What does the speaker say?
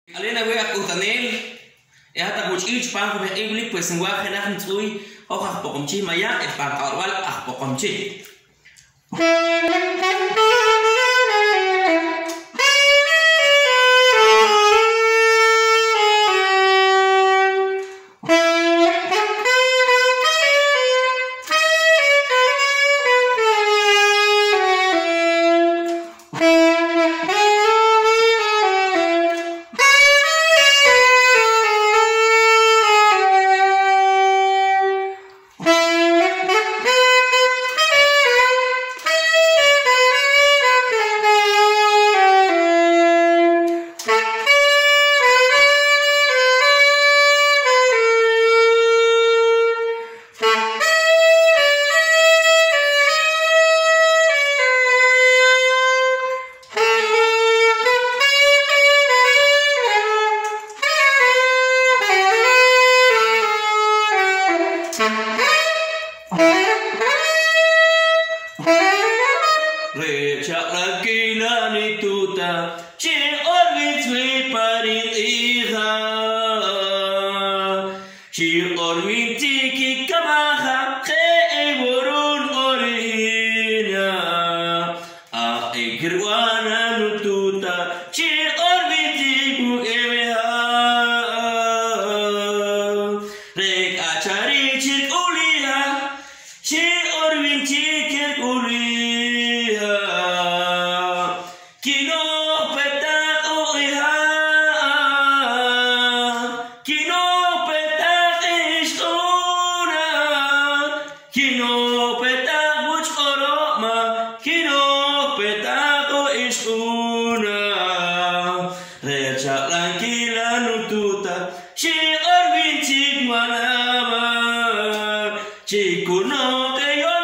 Alena voy a contanel, hasta cuchillo pan con el iblis pues en guaje na hantui, hojas pocomchi maya, el pan carval a pocomchi. Recha la quina ni tuta, che orbit mi parin hija, che orbit ki kamaha, che borun orina, a egrwana nu tuta, che orbit ku emeha, rek achari chit uliha, che orbit ki uliha. Chico no te yo